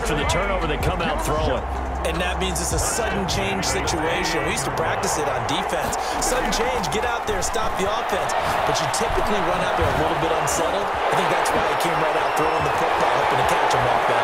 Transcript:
after the turnover, they come out throwing. And that means it's a sudden change situation. We used to practice it on defense. Sudden change, get out there, stop the offense. But you typically run out there a little bit unsettled. I think that's why he came right out throwing the football, hoping to catch him off balance.